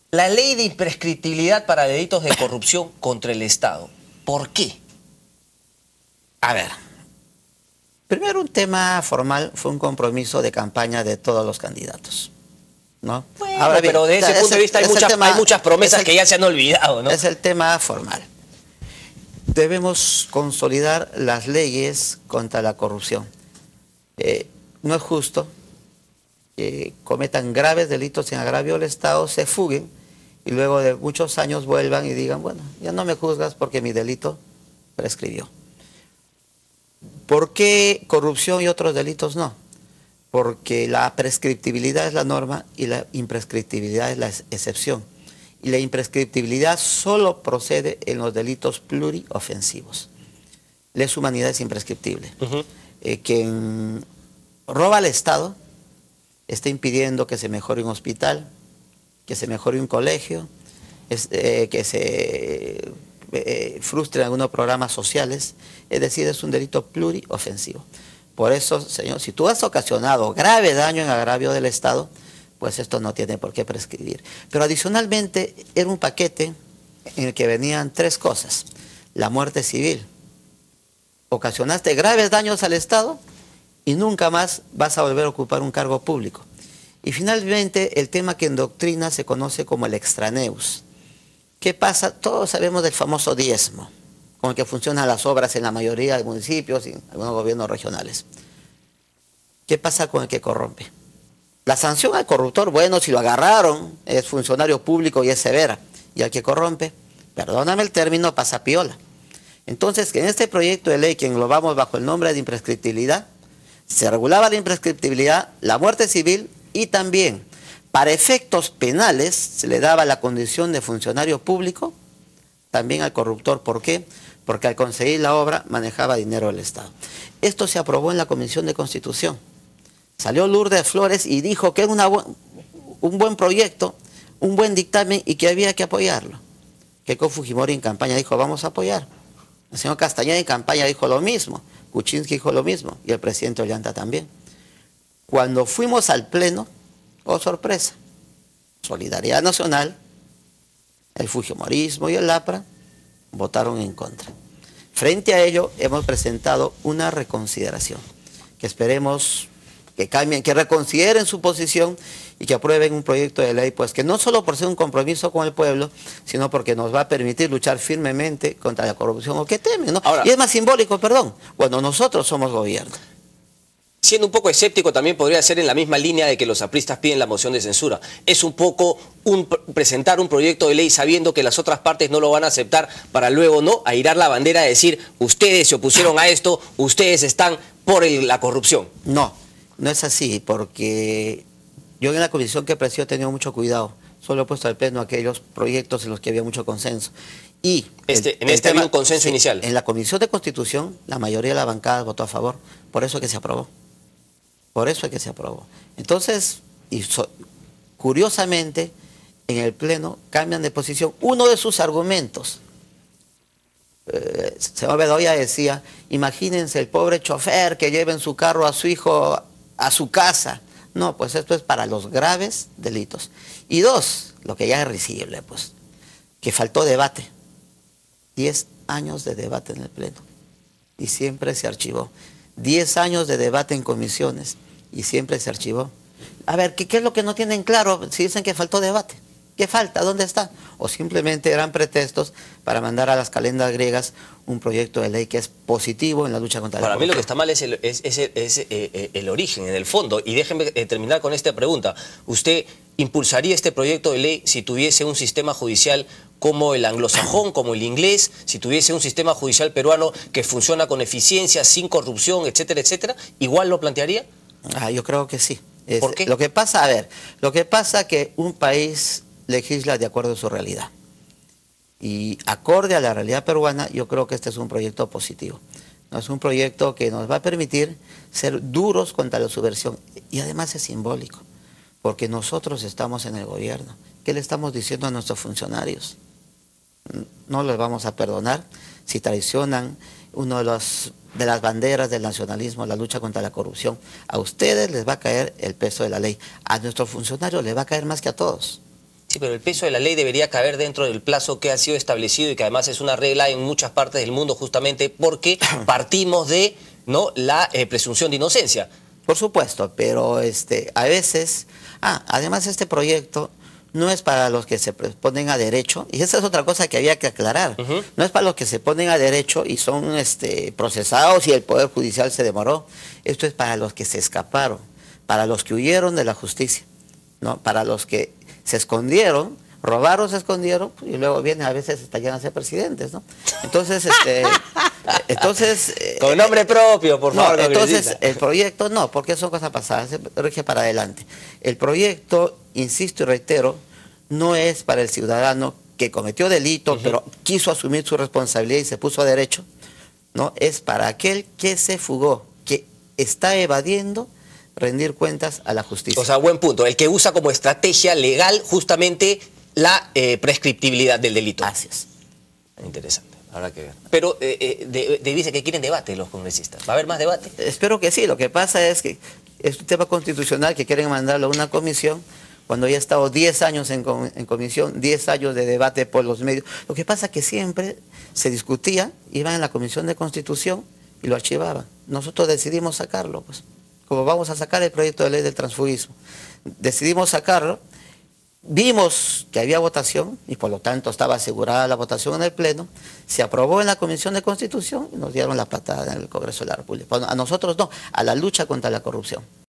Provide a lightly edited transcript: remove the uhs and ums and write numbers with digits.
La ley de imprescriptibilidad para delitos de corrupción contra el Estado. ¿Por qué? A ver, primero un tema formal fue un compromiso de campaña de todos los candidatos, ¿no? Bueno, Ahora bien, pero desde ese punto de vista hay muchas promesas que ya se han olvidado, ¿no? Es el tema formal. Debemos consolidar las leyes contra la corrupción. No es justo que cometan graves delitos en agravio del Estado, se fuguen y luego de muchos años vuelvan y digan, bueno, ya no me juzgas porque mi delito prescribió. ¿Por qué corrupción y otros delitos no? Porque la prescriptibilidad es la norma y la imprescriptibilidad es la excepción. Y la imprescriptibilidad solo procede en los delitos pluriofensivos. Lesa humanidad es imprescriptible. Quien roba al Estado está impidiendo que se mejore un hospital, que se mejore un colegio, que se frustren algunos programas sociales. Es decir, es un delito pluriofensivo. Por eso, señor, si tú has ocasionado grave daño en agravio del Estado, pues esto no tiene por qué prescribir. Pero adicionalmente era un paquete en el que venían tres cosas. La muerte civil. Ocasionaste graves daños al Estado y nunca más vas a volver a ocupar un cargo público. Y finalmente el tema que en doctrina se conoce como el extraneus. ¿Qué pasa? Todos sabemos del famoso diezmo, con el que funcionan las obras en la mayoría de municipios y en algunos gobiernos regionales. ¿Qué pasa con el que corrompe? La sanción al corruptor, bueno, si lo agarraron, es funcionario público y es severa. Y al que corrompe, perdóname el término, pasa piola. Entonces, que en este proyecto de ley que englobamos bajo el nombre de imprescriptibilidad, se regulaba la imprescriptibilidad, la muerte civil y también, para efectos penales, se le daba la condición de funcionario público también al corruptor. ¿Por qué? Porque al conseguir la obra manejaba dinero del Estado. Esto se aprobó en la Comisión de Constitución. Salió Lourdes Flores y dijo que era un buen proyecto, un buen dictamen y que había que apoyarlo. Keiko Fujimori en campaña dijo, vamos a apoyar. El señor Castañeda en campaña dijo lo mismo, Kuczynski dijo lo mismo y el presidente Ollanta también. Cuando fuimos al Pleno, oh sorpresa, Solidaridad Nacional, el Fujimorismo y el APRA votaron en contra. Frente a ello hemos presentado una reconsideración, que esperemos que cambien, que reconsideren su posición y que aprueben un proyecto de ley, pues que no solo por ser un compromiso con el pueblo, sino porque nos va a permitir luchar firmemente contra la corrupción, o que temen, ¿no? Ahora, y es más simbólico, perdón, cuando nosotros somos gobierno. Siendo un poco escéptico, también podría ser en la misma línea de que los apristas piden la moción de censura. Es un poco presentar un proyecto de ley sabiendo que las otras partes no lo van a aceptar para luego no airar la bandera de decir, ustedes se opusieron a esto, ustedes están por la corrupción. No, no es así, porque yo en la comisión que presido he tenido mucho cuidado. Solo he puesto al pleno aquellos proyectos en los que había mucho consenso. Y en este había un consenso inicial. En la Comisión de Constitución, la mayoría de la bancada votó a favor. Por eso es que se aprobó. Por eso es que se aprobó. Entonces, curiosamente, en el Pleno cambian de posición. Uno de sus argumentos, señor Bedoya decía, imagínense el pobre chofer que lleva en su carro a su hijo a su casa. No, pues esto es para los graves delitos. Y dos, lo que ya es risible, pues, que faltó debate. 10 años de debate en el Pleno y siempre se archivó. 10 años de debate en comisiones y siempre se archivó. A ver, ¿qué es lo que no tienen claro si dicen que faltó debate? ¿Qué falta? ¿Dónde está? O simplemente eran pretextos para mandar a las calendas griegas un proyecto de ley que es positivo en la lucha contra la corrupción. Para mí lo que está mal es el origen, en el fondo. Y déjenme terminar con esta pregunta. ¿Usted impulsaría este proyecto de ley si tuviese un sistema judicial como el anglosajón, como el inglés, si tuviese un sistema judicial peruano que funciona con eficiencia, sin corrupción, etcétera, etcétera? ¿Igual lo plantearía? Yo creo que sí. ¿Por qué? Lo que pasa, a ver, lo que pasa es que un país legisla de acuerdo a su realidad. Y acorde a la realidad peruana, yo creo que este es un proyecto positivo. No es un proyecto que nos va a permitir ser duros contra la subversión. Y además es simbólico, porque nosotros estamos en el gobierno. ¿Qué le estamos diciendo a nuestros funcionarios? No les vamos a perdonar si traicionan una de las banderas del nacionalismo, la lucha contra la corrupción. A ustedes les va a caer el peso de la ley. A nuestros funcionarios les va a caer más que a todos. Sí, pero el peso de la ley debería caber dentro del plazo que ha sido establecido y que además es una regla en muchas partes del mundo justamente porque partimos de la presunción de inocencia. Por supuesto, pero a veces... además este proyecto no es para los que se ponen a derecho, y esa es otra cosa que había que aclarar. No es para los que se ponen a derecho y son procesados y el Poder Judicial se demoró. Esto es para los que se escaparon, para los que huyeron de la justicia, ¿no? Para los que se escondieron, robaron, se escondieron, y luego vienen a veces hasta llegan a ser presidentes, ¿no? Entonces, con nombre propio, por favor. No, entonces, el proyecto no, porque son cosas pasadas, se rige para adelante. El proyecto, insisto y reitero, no es para el ciudadano que cometió delito, pero quiso asumir su responsabilidad y se puso a derecho, ¿no? Es para aquel que se fugó, que está evadiendo rendir cuentas a la justicia. O sea, buen punto. El que usa como estrategia legal justamente la prescriptibilidad del delito. Así es. Interesante, habrá que ver. Pero dice que quieren debate los congresistas. ¿Va a haber más debate? Espero que sí. Lo que pasa es que es un tema constitucional que quieren mandarlo a una comisión cuando ya ha estado 10 años en comisión, 10 años de debate por los medios. Lo que pasa es que siempre se discutía, iban en la Comisión de Constitución y lo archivaban. Nosotros decidimos sacarlo, pues. Como vamos a sacar el proyecto de ley del transfugismo. Decidimos sacarlo, vimos que había votación y por lo tanto estaba asegurada la votación en el Pleno, se aprobó en la Comisión de Constitución y nos dieron la patada en el Congreso de la República. Bueno, a nosotros no, a la lucha contra la corrupción.